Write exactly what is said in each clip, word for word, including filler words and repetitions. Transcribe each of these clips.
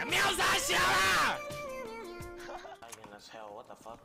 瞄啥小啦 ？What the fuck？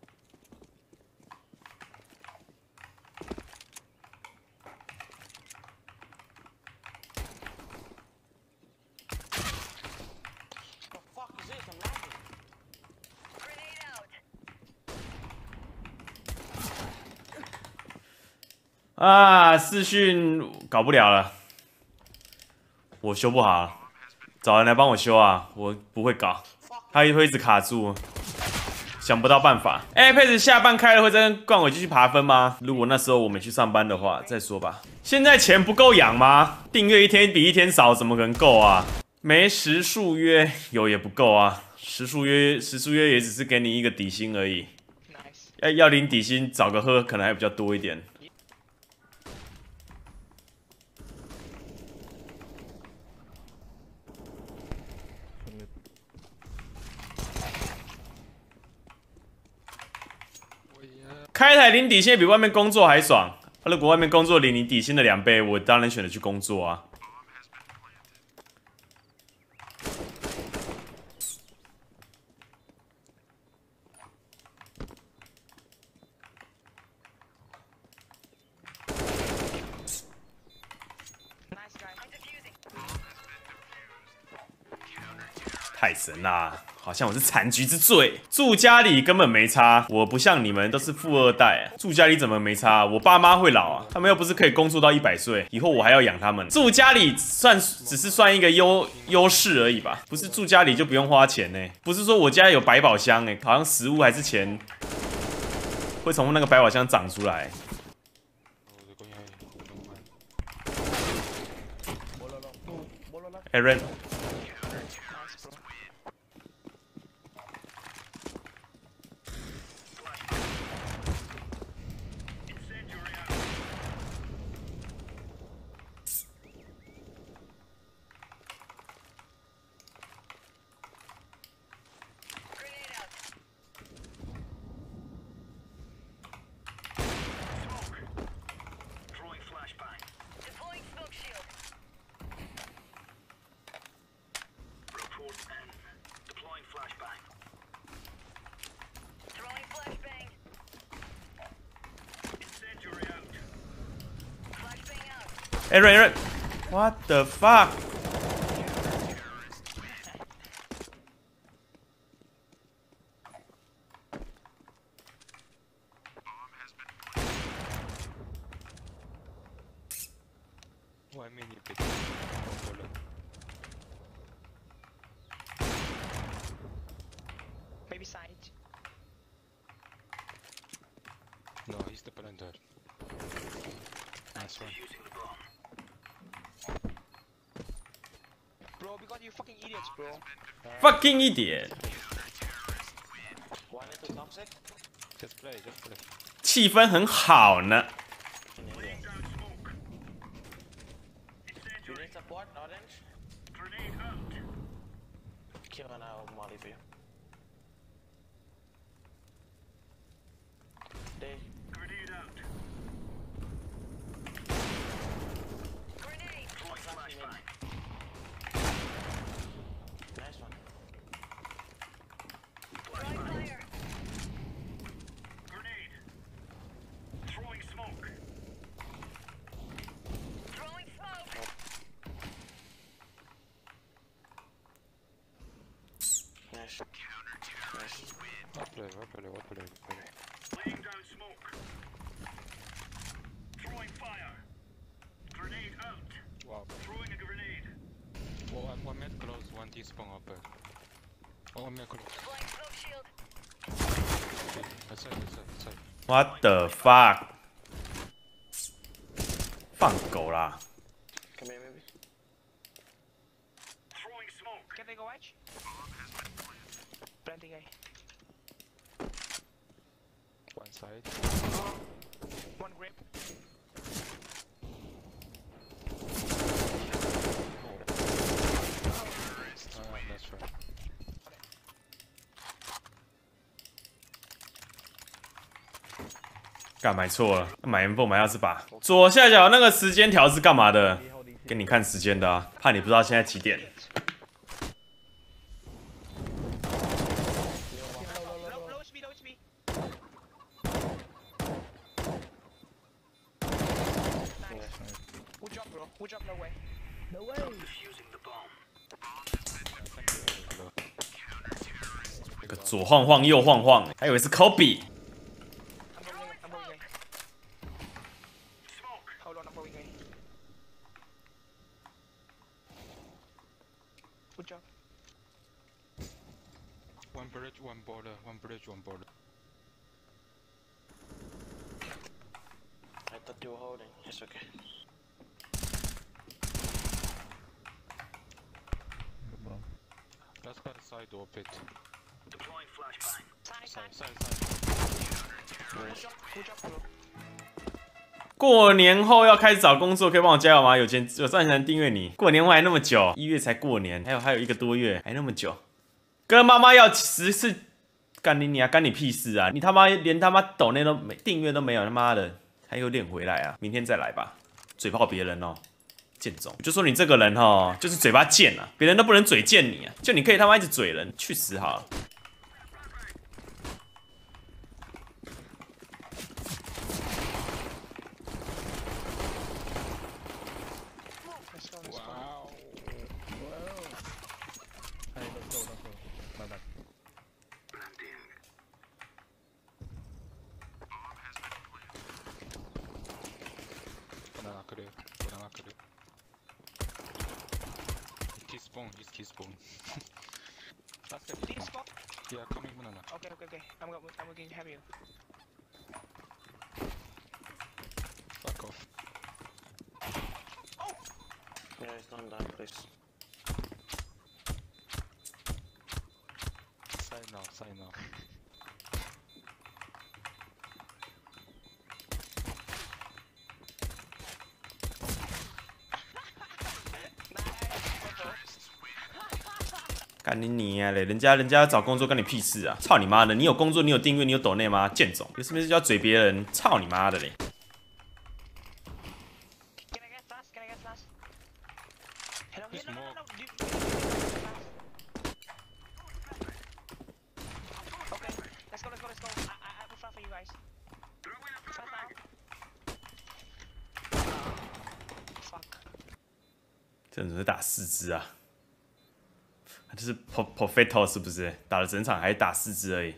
啊，视讯搞不了了，我修不好，找人来帮我修啊，我不会搞，他会一直卡住，想不到办法。哎 ，Apex 下半开了会再跟冠伟继续爬分吗？如果那时候我没去上班的话，再说吧。现在钱不够养吗？订阅一天比一天少，怎么可能够啊？没时速约有也不够啊，时速约时速约也只是给你一个底薪而已。要要领底薪，找个喝可能还比较多一点。 开台领底薪比外面工作还爽。如果外面工作领你底薪的两倍，我当然选择去工作啊。太神啦！好像我是残局之罪。住家里根本没差，我不像你们都是富二代、啊，住家里怎么没差？我爸妈会老啊，他们又不是可以工作到一百岁，以后我还要养他们。住家里算只是算一个优优势而已吧，不是住家里就不用花钱呢、欸。不是说我家有百宝箱哎、欸，好像食物还是钱会从那个百宝箱长出来。Aaron。 Aaron Aaron What the fuck？ 外面也被 Maybe side. No, he's the planter. Nice one. Bro, we got you fucking idiots, bro. Fucking idiot！ Just play, just play. 气氛很好呢。 Well played, well played, well played, well played. Laying down smoke. Throwing fire. Grenade out. Wow. Throwing a grenade. Well, one, one mid close, one T spawn upper. Oh, one mid close. That's it, that's it, that's it. What the fuck？ 放狗啦！ Come here, maybe. Throwing smoke. Can they go edge? Planting A. One side. One grip. Uh, that's right. 干买错了，买 M 四 买二十把。左下角那个时间条是干嘛的？给你看时间的啊，怕你不知道现在几点。 这个左晃晃右晃晃，还以为是 Kobe。 I'm moving in, I'm moving in. Hold on, I'm moving in. Good job. One bridge, one border, one bridge, one border. I thought you were holding. It's okay. Let's go side door pit. Deploying flashbang. Side, Side, side. side, side. Good job, good job, bro. 过年后要开始找工作，可以帮我加油吗？有钱有赚钱订阅你。过年后还那么久，一月才过年，还有还有一个多月，还那么久。跟妈妈要十次，干你你啊，干你屁事啊！你他妈连他妈抖内都没订阅都没有，他妈的还有脸回来啊？明天再来吧，嘴炮别人哦。 贱种，就说你这个人哈，就是嘴巴贱啊，别人都不能嘴贱你啊，就你可以他妈一直嘴人，去死好了。 Let's go, let's go. Wow. Hey, let's go, let's go. My bad. Banana clear, banana clear. He's spawn, he's key spawn. That's it. This spot? Yeah, coming banana. Okay, okay, okay. I'm going, I'm going to have you. Fuck off. Guys, don't die, please. Side now, side now. Nice. 干你你啊嘞！人家人家要找工作，干你屁事啊！操你妈的！你有工作，你有订阅，你有抖内吗？贱种！有事没事就要嘴别人，操你妈的嘞！ Can I get fast? Can I get fast? Hello? He's No, no, no, more- no. You, okay, let's go, let's go, let's go. I, I, I will fast for you guys. Fast now. Fuck. 这人是打四支啊！这是 p o f e t o 是不是？打了整场还打四支而已。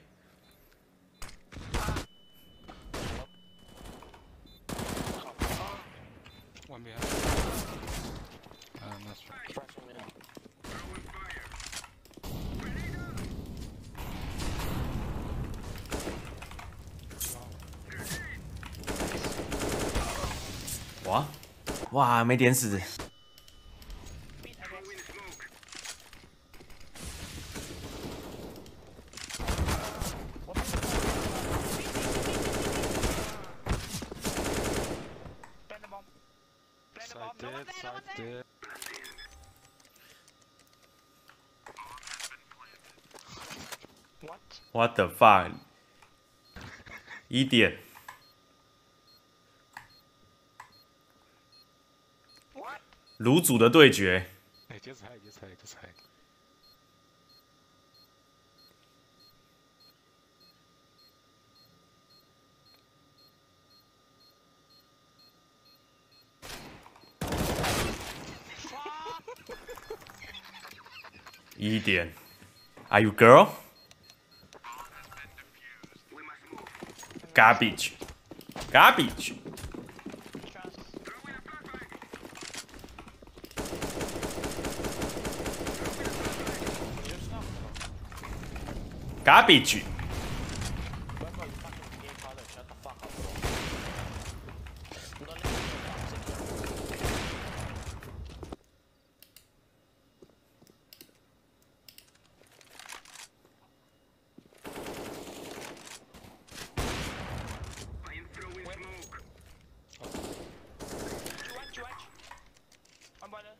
One behind. Uh, nice try. Flashing me. Throwing fire. 哇哇，没点死。 Beat, I guess. Throwing smoke. Plant the bomb. Plant the Side bomb. No one dead, there, no one side there. dead. What? What the fuck？ 一点。 What? 卤煮的对决， Hey, just hide, just hide, just hide. Fuck! 一点。Are you girl? We must move. Garbage. Garbage. Trust. Throwing a flashbang. Garbage. Remember, you fucking gay father. Shut the fuck up, bro. Don't let me get toxic. I am throwing smoke. Chuach, chuach. One boiler.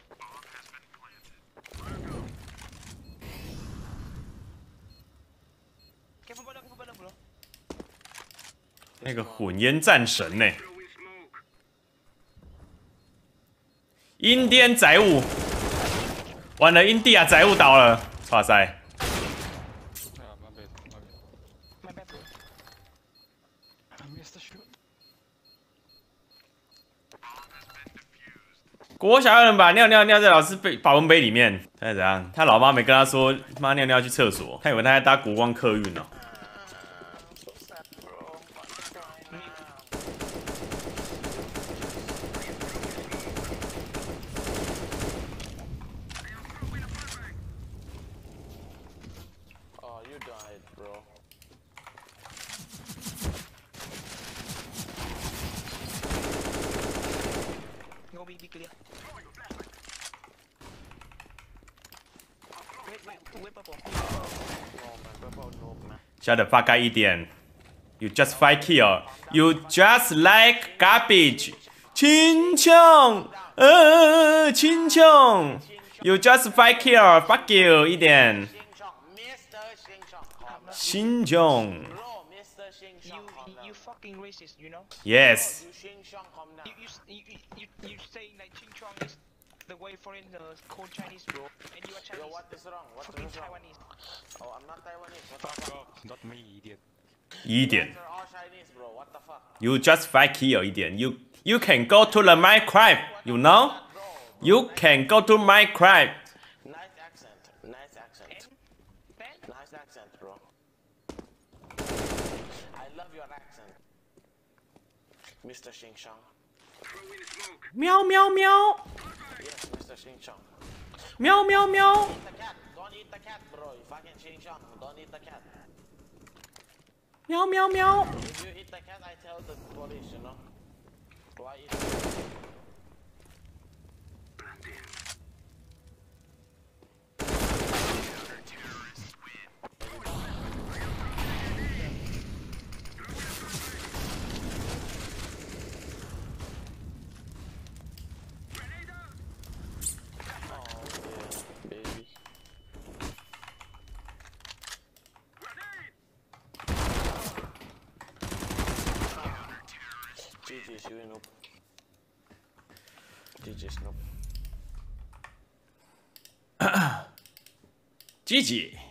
Careful boiler, careful boiler, bro. 那个混烟战神呢、 Throwing smoke. 阴颠载物，完了，印第亚载物倒了，哇塞！ Yeah, my bad, my bad. My bad, bro. I missed the shoot. 国小有人把尿尿尿在老师杯保温杯里面，他是怎样？他老妈没跟他说，妈尿尿去厕所，他以为他在搭国光客运呢。 So sad, bro. I'm crying now. Oh, you died, bro. Go B, be clear. Wait, wait, wait, purple. No, man. Purple, no, man. Shut the fuck up 一点 ，You just fight kill. You just like garbage. 青琼，呃，青琼。You just fight kill. Fuck you 一点。 Xing Chong, Mister Xing Chong, calm down. 新琼 Bro, Mister Xing You, Chong, calm down. you fucking racist, you know? ，Yes. You Xing Chong, calm down. You, you, s- you, you, you, you saying like Ching Chong is the way foreigners call Chinese, bro, and you are Yo, Chinese. what is wrong? What Fucking is wrong? Taiwanese. Oh, I'm not Taiwanese. What the Fuck fuck? off, not me, idiot. 一 You 点 guys are all Chinese, bro. What the fuck? You just fight kill 一点。You you can go to the Minecraft. You know? Bro, You can go to Minecraft. nice accent. Nice accent. Ben? Nice accent, bro. I love your accent. Mister Xing Chong. Throw in smoke. 喵喵喵 Yes, Mister Xing Chong. 喵喵喵。 Eat the cat. Don't eat the cat, bro. You fucking Xing Chong. Don't eat the cat. 喵喵喵！ If you eat the cat, I tell the police, you know? Why eat the cat? Oh, yeah, baby. G G's, you noob. G G's noob. G G。